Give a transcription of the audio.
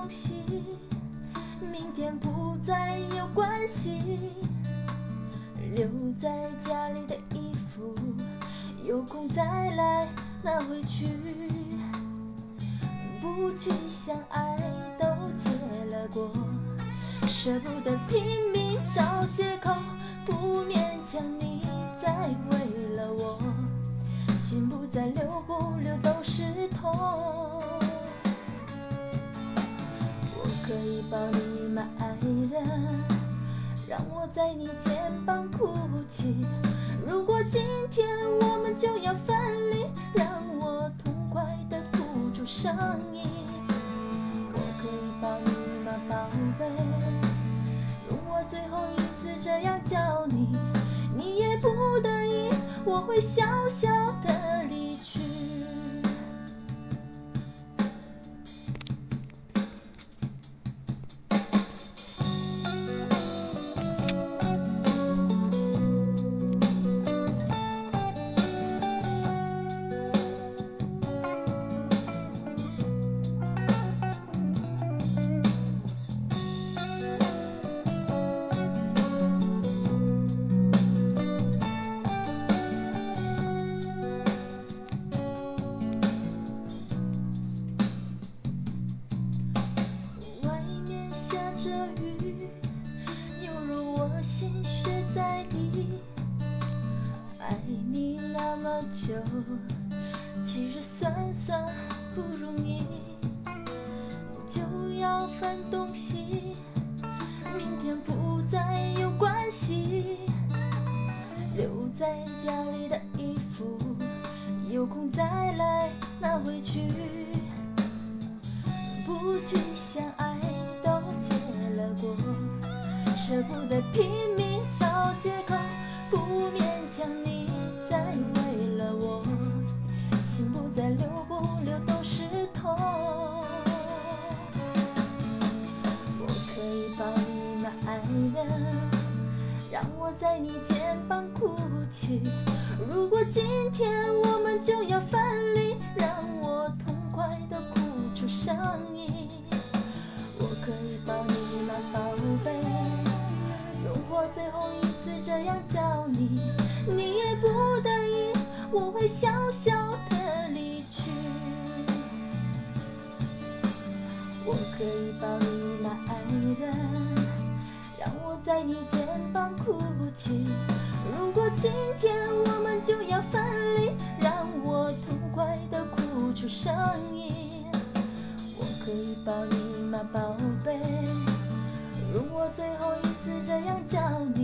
西，明天不再有关系。留在家里的衣服，有空再来拿回去。不去相爱都结了果，舍不得拼命找借口，不勉强你再为了我，心不再流不流都是痛。我可以抱你吗，爱人？让我在你肩膀哭泣。如果今天我们就要分离，让我痛快地吐出声音。我可以抱你吗，宝贝？容我最后一次这样叫你，你也不得已，我会笑笑地离去。其实算算不容易，就要翻东西，明天不再有关系。留在家里的衣服，有空再来拿回去。不去相爱都结了果，舍不得拼命找借口，不勉强你再为了我，心不再流不流都是痛。我可以抱你吗，爱人？让我在你肩膀哭泣。如果今天我们就要分离，让我痛快地哭出声音。我可以抱你吗，宝贝？容我最后一次这样叫你，你也不得已，我会笑笑地离去。我可以抱你吗，爱人？让我在你肩膀哭泣。如果今天我们就要分离，让我痛快地哭出声音。我可以抱你吗，宝贝？容我最后一次这样叫你。